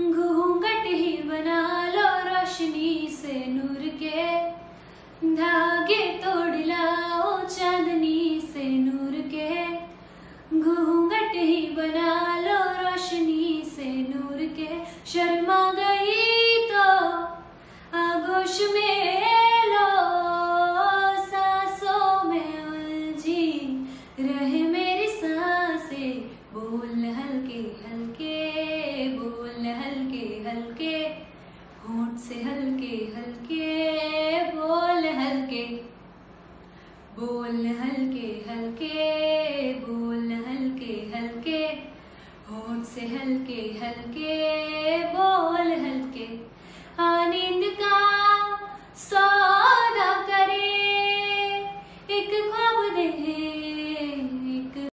घूंघट ही बना लो रोशनी से नूर के, धागे तोड़ लाओ चांदनी से नूर के। घूंघट ही बना लो रोशनी से नूर के। शर्मा गई तो आगोश में लो, सांसों में उलझी रहे मेरी सांसें। बोल हल्के हल्के, बोल हल्के हल्के, होंठ से हल्के हल्के, बोल हल्के, बोल हल्के हल्के, बोल हल्के हल्के, होंठ से हल्के हल्के बोल।